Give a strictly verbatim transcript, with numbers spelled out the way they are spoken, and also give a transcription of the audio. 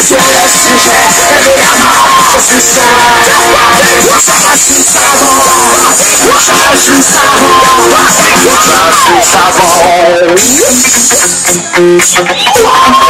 sur le sujet, évidemment, je suis seul. Je suis savant, je suis savant, je suis savant.